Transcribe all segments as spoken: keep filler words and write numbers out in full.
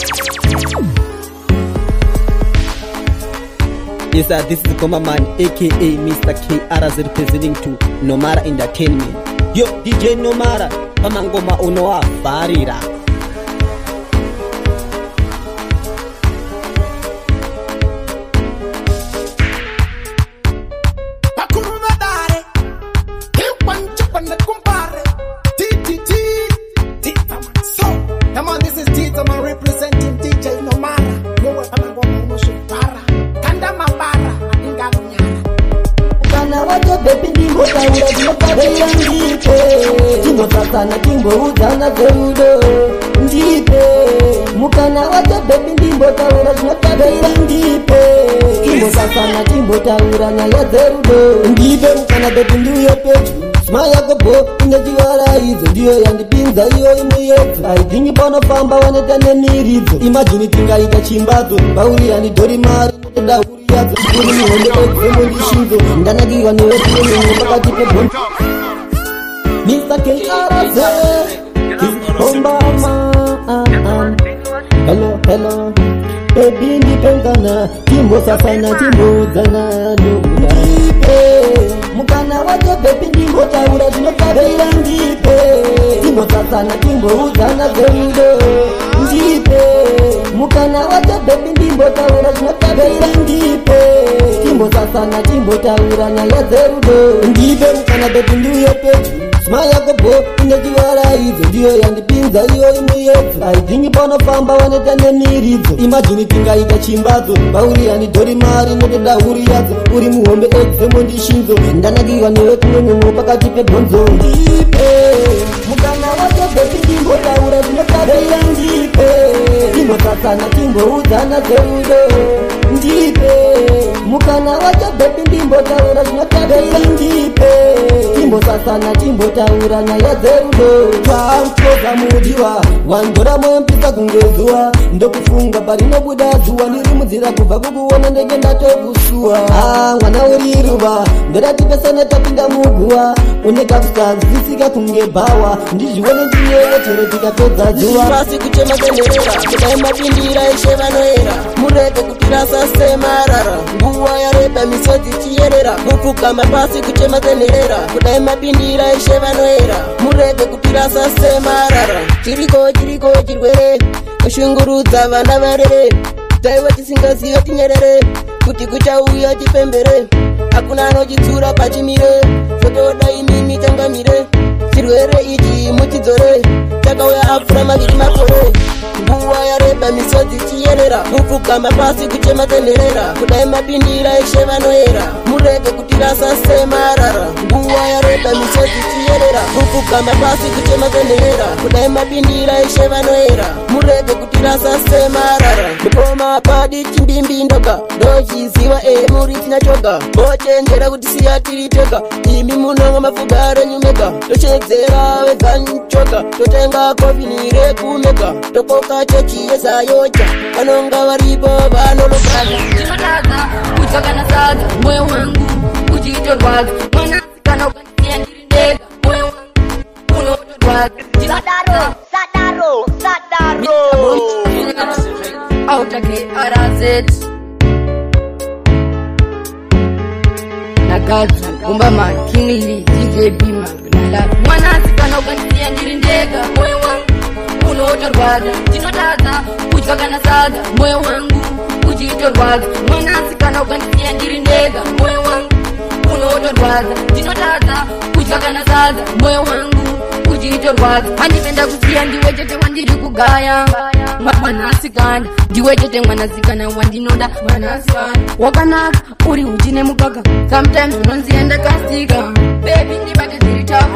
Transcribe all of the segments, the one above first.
Yes, sir, this is Goma Man, aka Mister K R Z, representing to Nomara Entertainment. Yo, D J Nomara, pamangoma unoa barira. Sana kimbo udana zerudo ndipe mukana wacha baby ndimbo taura zinotabira ndipe kimbo sana kimbo taura na ya zerudo ndipe mukana baby ndiyo pechu smaya gobo inajiwara hizo ndiyo yandipinza iyo imuyetu aidingi bono famba wanetane nirizo imagine tingaita chimbazo bauri yani dori mari nda uri yazo uri mwende ekzemo ndishinzo ndanagiwa niwetu mwenye pakati pe bonto Mister K R Z, Bombama. Hello, hello. Baby ndipengana, timbo sasana, timbo zana ndipe. Mukana waje baby ndimbo taura zinotabira ndipe. Timbo sasana, timbo uzana zerudo ndipe. Mukana waje baby ndimbo taura zinotabira ndipe. Timbo sasana, timbo taura na ya zerudo ndipe. Mukana baby ndiyo pechu smaya gobo inajiwara hizo ndiyo yandipinza iyo imuyetu aidingi bono famba wanetane nirizo imagine tingaita chimbazo bauri yani dori mari notoda uri yazo uri muhombe ekzemo ndishinzo ndanagiwa niwe kumwenyemo pakati pebonzo ndipe mukana wacho bebi ndimbo taura zinotabira ndipe timbo sasana timbo uzana zerudo ndipe mukana wacho bebi ndimbo taura zinotabira ndipe timbo sasana timbo taura na ya zerudo twamkoza mudiwa wandora mwempisa kungezuwa ndokufunga pari nobuda zuwa ndiri mudzira kubva kukuona ndenge ndatogusua ah mwana uri ruva ndoratipesana tapinda muguwa unekafusanzisika kunge bhawa ndizvione ndiyewe chero tikapedza zuwa pasi kuchema kenderera kudai mapindira eshe vanoera murege kutirasa semarara nguva yareba misodzi chiyerera kupfugama pasi kuchema kenderera kudai mapindira eshe vanoera murege kutirasa semarara chiriko chiriko chirwere kushungurudza vana varere taiwa tisingazive tinyerere kuti kuchauya chipembere hakuna anochitsura pachimire zvotoda imimi tangamire chirwere ichi muchidzore takauya apfura maviri makore nguva yareba misodzi chiyerera kupfugama pasi kuchema tenderera kudai mapindira eshe vanoera murege kutirasa semarara nguva yareba misodzi chiyerera kupfugama pasi kuchema tenderera kudai mapindira eshe vanoera murege kutirasa semarara ndipoma padi chimbimbi ndoga ndochiziva e muri tinachoga bochenjera kuti siya tiri toga imi munonga mafugare nyumega tochedzera vedzanchoga totenga kofinire kumega tokoka chochiyeza yoja vanonga varipo vanolokana ndinodadza kudzakana sadza moyo wangu uchitorwadza mwana kana ukandisiya ndiri ndega moyo wangu unotorwadza sadaro sadaro sadaro autake arazet nagadza Bombama Kingly D J Bima gnala mwana kana ukandisiya ndiri ndega moyo wangu unotorwadza ndinodadza kudzakana sadza moyo wangu uchitorwadza mwana kana ukandisiya ndiri ndega moyo wangu unotorwadza ndinodadza kudzakana sadza moyo wangu uchitorwadza handipenda kusiya ndiwe chete wandiri kugaya mwanasikana ndiwe chete mwanasikana wandinoda mwanasikana wakanaka uri uchine mukaka sometimes unonziya ndakasika bebi ndibate dziri tabu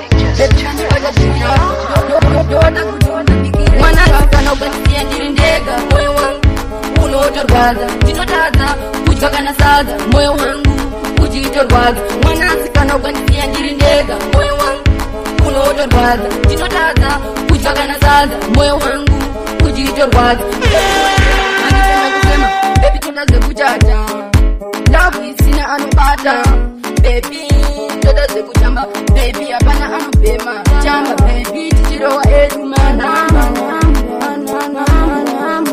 mwanasikana ukandisiya ndiri ndega moyo wangu unotorwadza ndinotadza kudzakana sadza moyo wangu uchitorwadza mwanasikana ukandisiya ndiri ndega moyo wangu unotorwadza ndinotadza kudzakana sadza moyo wangu uchitorwadza andipenda kusema bebi toda zvekuchata ndavu isina anobata bebi toda zvekutamba bebi hapana anobhema tamba bebi tichirowa edu manama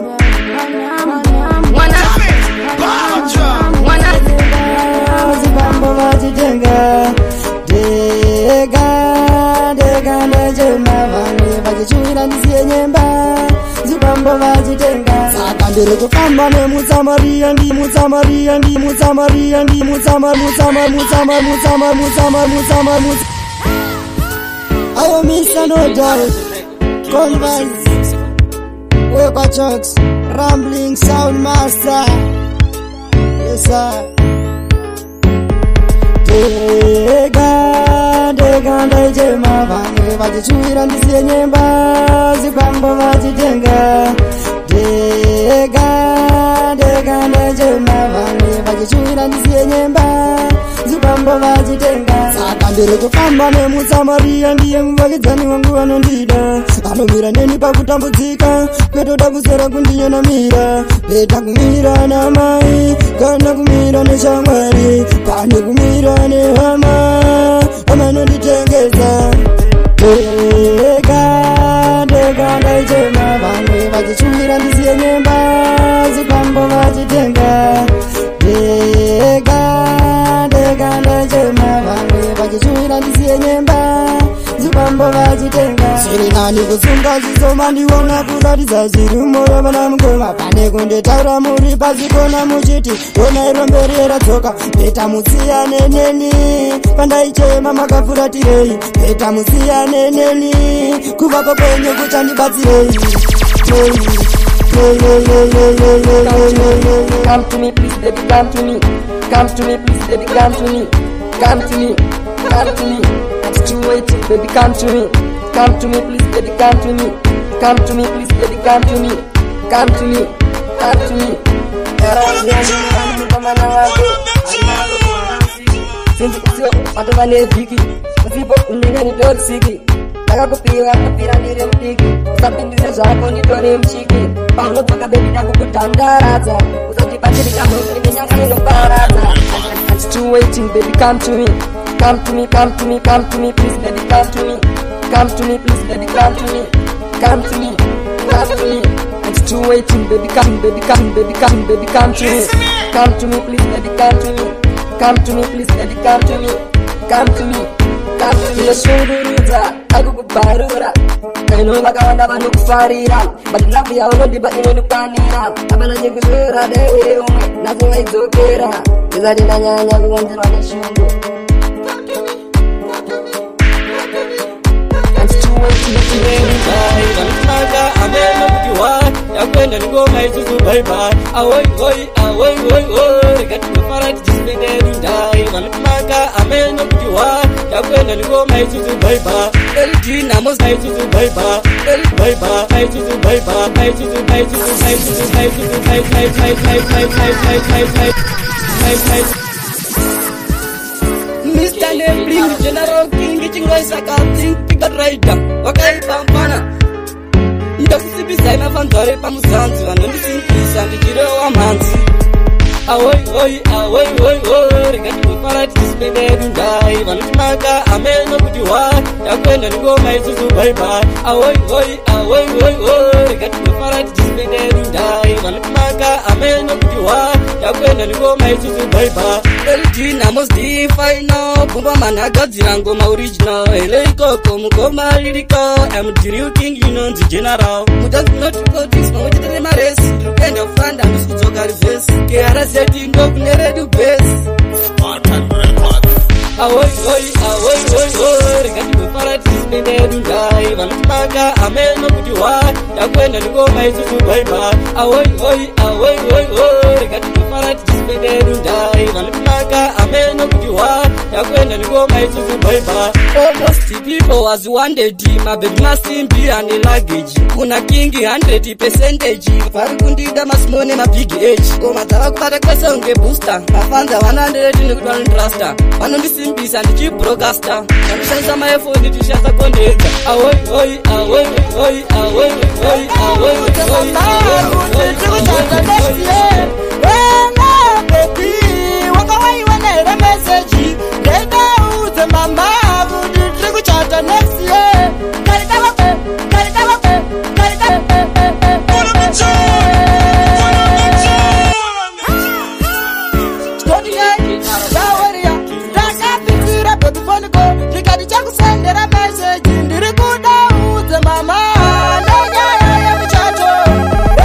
vachitenga. Saka ndiri kufamba nemutsamaria ndi mutsamaria ndi mutsamaria ndi mutsama mutsama mutsama mutsama mutsama mutsama mutsama. Ayo Mister No Doubt Converse Wepa Chokes Rambling Sound Master. Yes sir. Dega dega ndaichema vange vachichuira ndisiye nyemba zikwambo vachitenga. Dega dega ndaichema vange vachichuira ndisiye nyemba zikwambo vachitenga. Saka ndiri kufamba nemutsamaria ndiye muvakidzani wangu vanondida. Anomira neni pakutambudzika kwetoda kuzera kundinyanamira. Peta kumira namai kana kumira neshamwari pane kumira nehama amanonditengeza. Dega dega ndaichema vange vachichuira ndisiye nyemba zikwambo vachitenga. Dega dega ndaichema vange vachichuira ndisiye nyemba zikwambo vachitenga. Zviri nani kusunga zvisoma ndiona kuratidza zviri moyo vana mugoma. Pane kunditaura muri pazikona muchiti yona iromberera tsoka. Peta musiyane neni pandaichema makafuраtirei. Peta musiyane neni kuvapo kwenyu kuchandibatsirei. Come to me, please, baby, come to me. Come to me, please, baby, come to me. Come to me, come to me. I'm still waiting, baby, come to me. Come to me, please, baby, come to me. Come to me, please, baby, come to me. Come to me, come to me. Since you are the one Vicky, the people in the door Siki. Nakakupira kupira ndire mtiki. Usapindise zvako nditore mchiki. Paunotoka baby nakukutangaradza. Usatipatirika munhu nenyanga inoparadza. I'm still waiting, baby, come to me. Come to me, come to me, come to me, please, baby, come to me. Come to me, please, baby, come to me. Come to me, come to me. I'm still waiting, baby, come, baby, come, baby, come, baby, come to me. Come to me, please, baby, come to me. Come to me, please, baby, come to me. Come to me, come to me. Ndashungurudza, akukubarura. Kaino vakawanda vanokufarira. But love yavo nodiba inondikwanira. Apana chekuzvera dewe umwe, nazo vaidzokera. Ndisati ndanyanya kuwanzirwa neshungu. Vanotaka ameno kuti wa yakwenda ngoma isusu bye bye. Awoi oi awoi oi oi katofara tichispenderi ndai. Vanotaka ameno kuti wa yakwenda ngoma isusu bye bye. Eldi namos isusu bye bye. El bye bye isusu bye bye. Isusu bye isusu bye isusu bye isusu bye bye bye bye bye bye bye bye bye bye. Mister Nebling General King chingoisa captain pick rider wakaipampana. Ndakusibisa inafanzare pamuzanzi vanondisimbisa ndichirewa mhanzi. Awoi oi awoi oi oi rikatofara tichispenderi ndai. Vanotimaka ameno kuti wa yakwenda ngoma isusu bye bye. Awoi oi awoi oi oi rikatofara tichispenderi ndai. Vanotimaka ameno kuti wa yakwenda ngoma isusu bye bye. Eldi namos di final kumba managadzira ngoma original. Ele ikoko mukoma liriko I'm Drill King inonzi General. Mutanzi notipotis mamuchitere maresi. Ndokenda kufanda ndikudzoka reverse. K R Z ndo kune redu base. Awoi oi awoi oi oi rikatofara tichispenderi ndai. Vanotimaka ameno kuti wa yakwenda ngoma isusu bye bye. Awoi oi awoi oi oi rikatofara tichispenderi ndai. Vanotimaka ameno kuti wa yakwenda ngoma isusu bye bye. Almost people was wanted my baby masimbi and luggage. Kuna king one hundred percentage. Vari kundida masimone ma big age. Koma tava kubata kwese unge booster. Mafanza one hundred nekuti vanonditrasta. Vanondisimbisa ndichibroadcaster. Vanoshandisa maifoni tishandisa kondedza. Awoi oi awoi oi awoi oi awoi oi next year. Mama,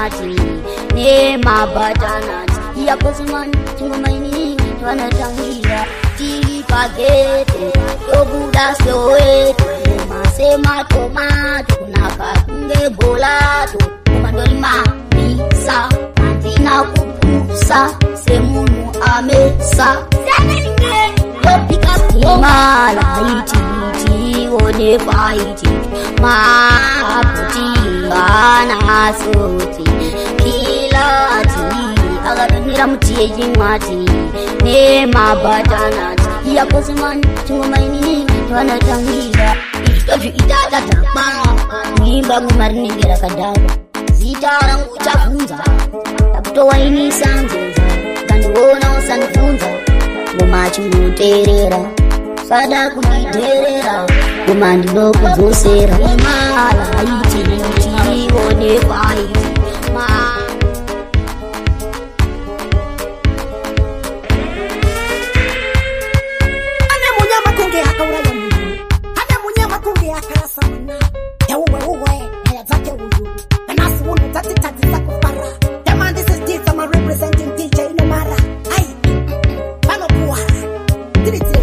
chingwati nemabatanati iyakosimani chingomaini twanatangira tiri pagete tobuda soweto masematomato kunakakunge bolato umandolima bisa andina kupusa semunu amesa malaiti one faiti maputi anasoti kilati akatonera mutiye chingwati nemabatanati iyakosimani chingomaini twanatangira izvitozvo itatadhapa muimba mumarinengera kadhava zita rangu uchabvunza takutowainisa nzenza kandiona usandibvunza ngoma chinoteerera sada kundidherera ngoma ndinokudzosera malaiti tionekwaiti ane munyama kunge akauraya munhu ane munyama kunge akarasa mwana yauwe uwe haya dzake uyu nanasi unhu dzatitadzisa kufara dema this is Tifa ma representing D J Inomara ai panokuwara tiritire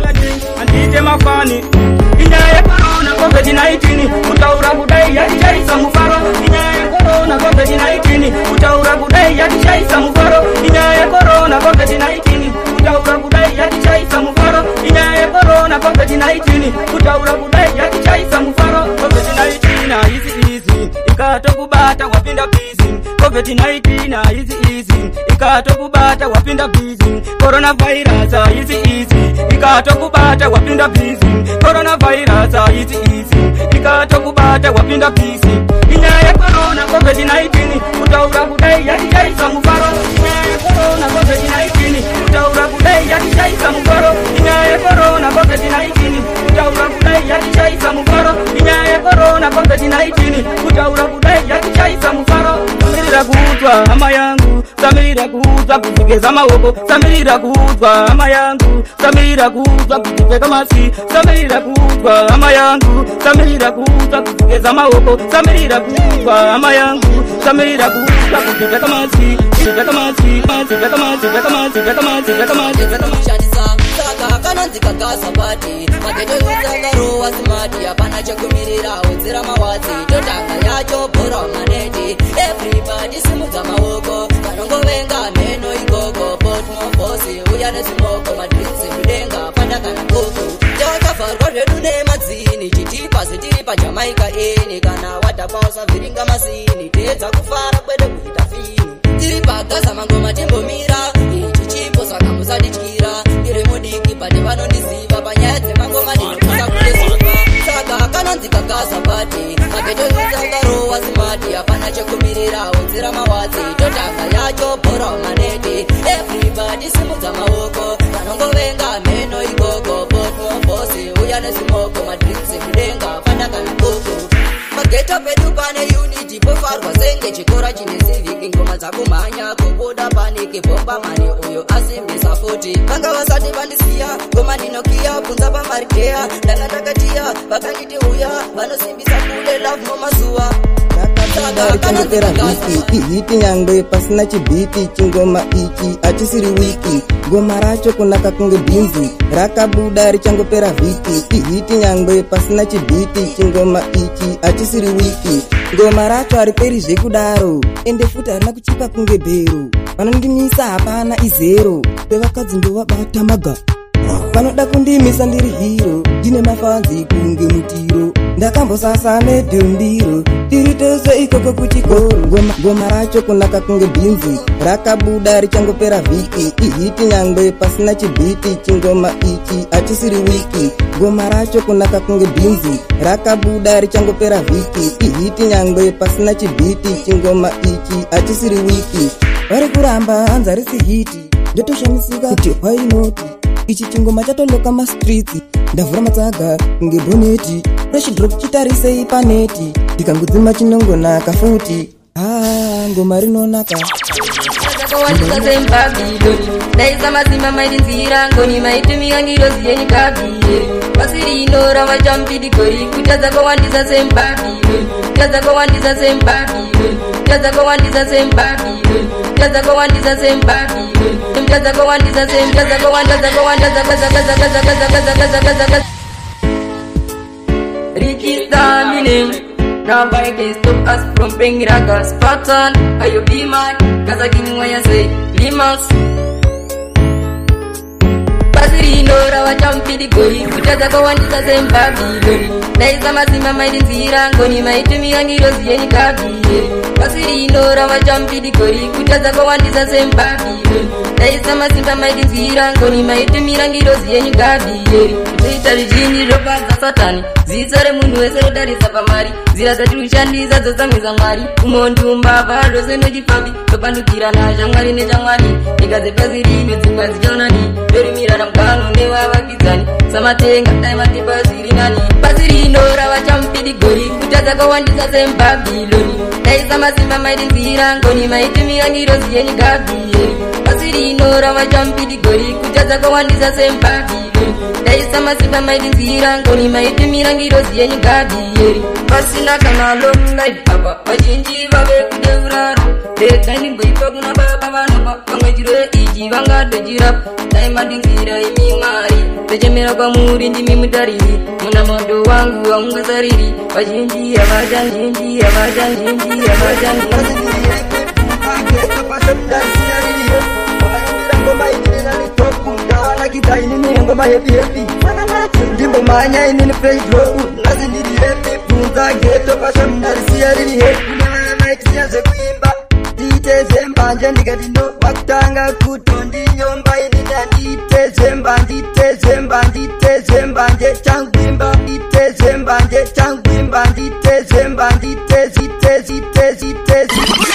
andite mafani inyaya corona covid nineteen utaura kudai yachaisa mufaro inyaya corona covid nineteen utaura kudai yachaisa mufaro inyaya corona covid nineteen utaura kudai yachaisa mufaro inyaya corona covid nineteen utaura kudai yachaisa mufaro covid nineteen easy easy ikatokubata wapinda busy covid nineteen easy easy ikatokubata wapinda busy coronavirus easy easy ikatokubata wapinda busy coronavirus easy easy ikatokubata wapinda busy inyaya corona covid nineteen utaura kudai yachaisa mufaro inyaya corona covid nineteen utaura kudai yachaisa mufaro inyaya corona covid nineteen utaura kudai yachaisa mufaro inyaya corona covid nineteen utaura kudai yachaisa mufaro samirira kuudzwa hama yangu samirira kuudzwa kuzigeza maoko samirira kuudzwa hama yangu samirira kuudzwa kuzipfeka masi samirira kuudzwa hama yangu samirira kuudzwa kuzigeza maoko samirira kuudzwa hama yangu samirira kuudzwa kuzipfeka masi kuzipfeka masi kuzipfeka masi kuzipfeka masi kuzipfeka masi kuzipfeka masi kuzipfeka masi saka kananzika kasabati mageto yuzangaro wasimati hapana chekumirira wedzera mawadzi totanga yacho bhora maneti everybody simudza maoko vanongovenga mheno ikoko potmofosi uya nezimoko madrinsi mudenga pandakana koko takavharwa zvedu nemadzini chitipasi tiri pajamaika eni kana wadhakwa usavhiringa masini teedza kufara kwede kuita fini tiri pagaza mangoma timbomira ichi chimbo saka musadityira ndiri mudiki bati vanondiziva panyaya dzemangoma ndinokusa kulezuva saka kananzika kasabati mageto yuzangaro wasimati hapana chekumirira wedzera mawadzi totanga yacho bhora maneti everybody simudza maoko vanongovenga mheno ikoko potmofosi uya nezimoko madrinsi mudenga pandakana koko mageto pedu pane unity pofarwa senge chikora chine civic ngoma dzakumhanya kubuda panike bomba mani uyo asimbisa futi vanga vasati vandisiya ngoma ndinokiya bvunza pamarideya ndanga ndakatiya vakanditi uya vanosimbisa kule love momazuva kanotera vhiki ihiti nyangwe pasina chibhiti chingoma ichi achisiri wiki ngoma racho kunaka kunge bhinzi rakabuda richangopera vhiki ihiti nyangwe pasina chibhiti chingoma ichi achisiri wiki ngoma racho hariperi zvekudaro ende futi harina kuchipa kunge bhero vanondimisa hapana izero pevakadzi ndovabata maga vanoda kundimisa ndiri hiro ndine mafanzi kunge mutiro ndakambosasa medhondiro tiri tose ikoko kuchikoro ngoma, ngoma racho kunaka kunge bhinzi rakabuda richangopera vhiki ihiti nyangwe pasina chibhiti chingoma ichi achisiri wiki ngoma racho kunaka kunge bhinzi rakabuda richangopera vhiki ihiti nyangwe pasina chibhiti chingoma ichi achisiri wiki vari kuramba hanza risi hiti ndotoshamisika kuti whainoti ichi chingoma chatoloka mastreets ndavhura matsaga kunge boneti fresh drop chitarisei paneti ndikangodzima chinongonaka futi ah ngoma rinonaka Wachika zembabidoni Daisa mazima maidinzira ngoni maitumia ngiro ziyeni kabile basi rino ravachampidigori kutadza kwawandisa sembabironi kutadza kwawandisa sembabironi kutadza kwawandisa sembabironi kutadza kwawandisa sembabironi kutadza kwawandisa sembadza kwawandadza kwawandadza kaza kaza kaza kaza kaza kaza kaza kaza Register my name. Nobody can stop us from bringing ragas. Pattern, are you be mad? Cause I give me what you say. Limas. Basirino, Rawa Champi, Gori, Kutaza Kawandisa Sembabironi. Naisa Masima, my Dizira, Goni, my Tumi, and Hiros, Yeni Kabi. Basirino, Rawa Champi, Gori, Kutaza Kawandisa Sembabironi. Naisa Masima, my Dizira, Goni, my Tumi, and Hiros, Yeni Kabi. Tarijini ropa za satani zisare mundu wese dari sapamari zira za tushandi za zozamiza mwari umondu mbava rose no jifabi topandukira na jangwari ne jangwari igaze baziri bezimba zijonani dori mira na mkano ne wabakizani samatenga taima tibaziri nani baziri nora wa champidi gori kutaza kwa wandisa Sembabironi naisa masimba maidi zira ngoni maitimi yangi rosi yenye gabi baziri nora wa champidi gori kutaza kwa wandisa Sembabironi Daisa masiba maidinzira ngoni maitumira ngirozi yenyu gadiyeri pasina kana long life baba vazhinji vave kudeuraro dekani ngoipa kuna baba vanapa vamwejire iji vangadojirapa daimadinzira imi mwari tochemera kwamuri ndimi mutariri muna mondo wangu waungasariri vazhinji avaja nzhinji avaja nzhinji avaja nzhinji kita ini ni ngoma happy happy ndimbo manya ini ni play drop nazi ni happy punza geto pasha mnarisia ni happy na mic ya kuimba D J Zembanje ndikatino wakutanga kutondi nyomba ini na D J Zembanje D J Zembanje D J Zembanje changwimba D J Zembanje changwimba D J Zembanje D J Zite Zite Zite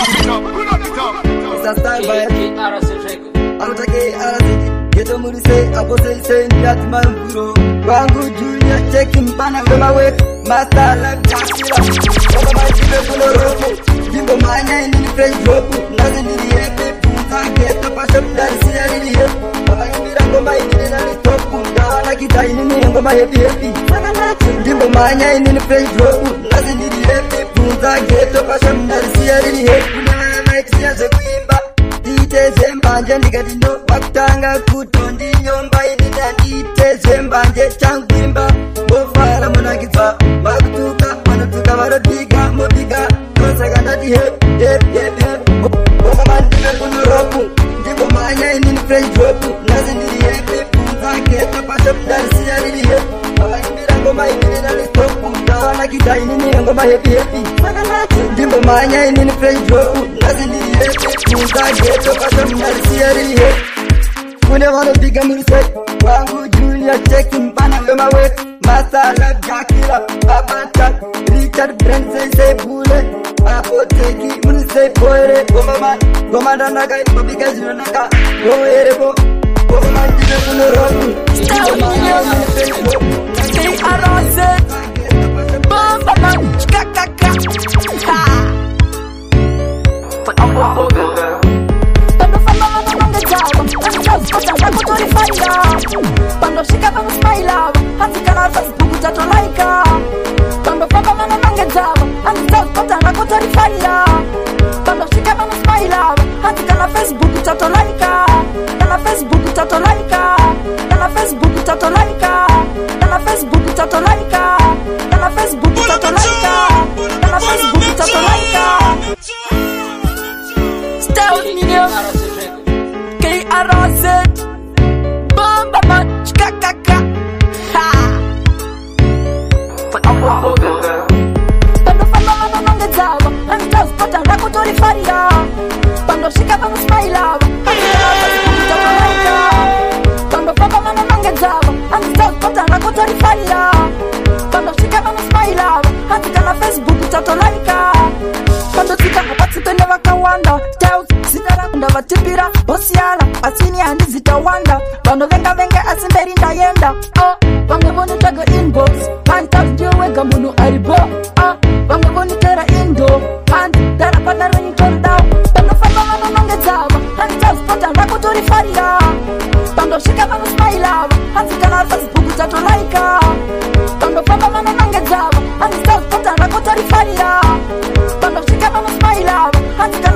sasa baya Amutake arasi Geto murise abose se ndati mamburo Wangu junior cheki mpana wema wetu Masala kakila Wama majibe kuno ropo Jimbo manya ini play drop Nazi nili hepe punza geto pasha mdari siya nili hepe Wama imbira ngoma ini nani topu Ndawana kita ini ni ngoma hepi hepi Jimbo manya ini play drop Nazi nili hepe punza geto pasha mdari siya nili hepe Wama maiti ya kuimba D J Zembanje ndikatino wakutanga kutondi nyomba ini na D J Zembanje changwimba Mofara munakitwa makutuka manutuka marobiga mobiga Kosaka ndati hep hep hep hep Koma mandime kunuropu Ndiko manya ini ni play dropu Nazi nili hepe punza geto pasha mdarisi ya nili hep Wakakimbira ngoma ini na listopu Ndawana kita ini ni ngoma hepi hepi Ndimbo manya ini ni play dropu Nazi nili hepe punza geto pasha mdarisi ya nili hep Kune wano biga murise Wangu junior cheki mpana wema wetu Masala jakila Abata Richard Branson say bule Apoteki murise poere Goma man Goma danaga Mabiga zino naka Goere bo Goma man jine kuno roku Goma man jine kuno roku Stay arose Bomba man Chikakaka Ha Pando fama wana nonge jawa Nani jawa Kocha wako tori faya Pando shika vama smaila Hati kana Facebook jato laika Pando fama wana nonge jawa Nani jawa Kocha wako tori faya Pando shika vama smaila Hati kana Facebook jato laika Kana Facebook jato laika Kana Facebook jato laika Kana Facebook jato laika Kana Facebook jato laika Kana Facebook jato laika Stay with me now K R Z Bomba man Chikakaka Ha Pando fama wana nonge jawa Nani jawa Kocha wako tori faya Pando shika vama smaila Hati kana Facebook jato laika Pando fama wana nonge jawa Nani jawa Kocha wako tori faya Pando shika vama smaila Hati kana Facebook jato laika Pando tika hapati kwenye wakawanda Taus sinara kunda vatipira Bosiala asini handi zitawanda Pando venga venga asimberi ndayenda Oh, wange voni tago inbox Pantax jiwega munu aribo Oh, wange voni tera indo Pandi, dara pada renyi tordao Pando fama wana nonge zawa Handi taus pota rako tori faria Pando shika vama smaila Handi kana Facebook jato laika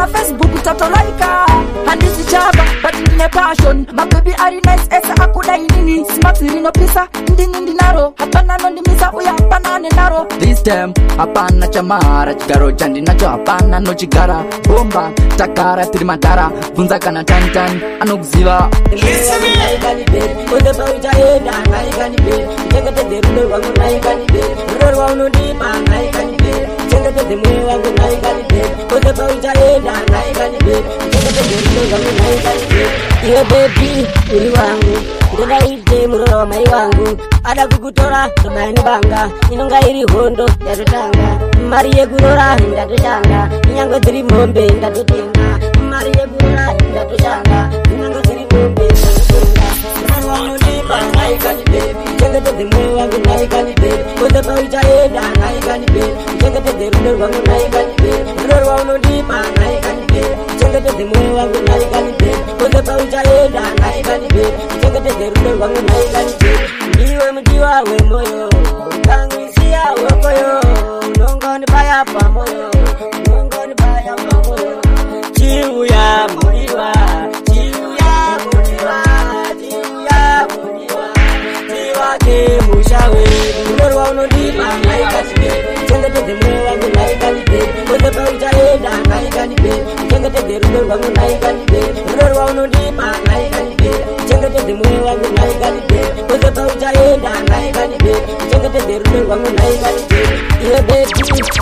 na Facebook tatolaika handisi chaba but ndine passion my baby are nice esa akudai nini smart rino pisa ndini ndinaro hapana no ndimisa uya hapana nenaro this time hapana chamara chigaro chandi nacho hapana no chigara bomba takara trimadara vunza kana tantan anokuziva listen me kani baby ode pauja enda ngai kani baby chengete derulo wangu ngai kani baby roro wauno dipa ngai kani baby chengete demoyo wangu ngai kani baby ode pauja enda ngai kani baby chengete derulo wangu ngai kani baby iyo baby uri wangu ndenda ide muroro wa mai wangu ada kukutora tobani banga inonga iri hondo yatotanga mari yekurora ndatotanga inyango dziri mombe ndatotenga mari yekurora ndatoshanga inyango dziri mombe ndatotenga wangu ndipa ngai kani baby chengete demoyo wangu ngai kani baby ode pauja enda ngai kani baby chengete derulo wangu ngai kani baby roro wauno ndipa ngai kani baby chengete demoyo wangu ngai kani baby ode pauja enda ngai kani baby chengete derulo wangu ngai kani baby ndiwe mdiwa we moyo kangisia wekoyo nongoni baya pamoyo nongoni baya pamoyo chiuya mudiwa chiuya mudiwa chiuya mudiwa chiwa ke mushawe ndoro wauno dipa ngai kani baby chengete demoyo wangu ngai kani baby ode pauja enda ngai kani baby chengete derulo wangu ngai kani baby ndoro wauno dipa ngai kani baby chengete demoyo wangu ngai kani baby ode pauja enda ngai kani baby chengete derulo wangu ngai kani baby iyo baby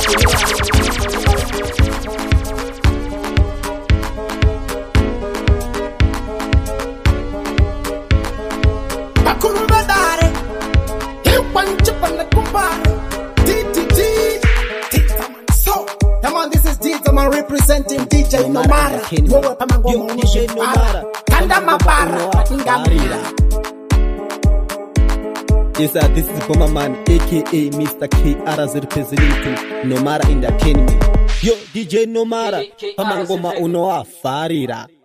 representing D J Nomara. Wewe pamangoma D J Nomara. Kanda mabara kingamira. Yes, uh, this is Bomber Man, aka Mister K R Z representing Nomara Entertainment. Yo, D J Nomara, pamangoma unoa farira.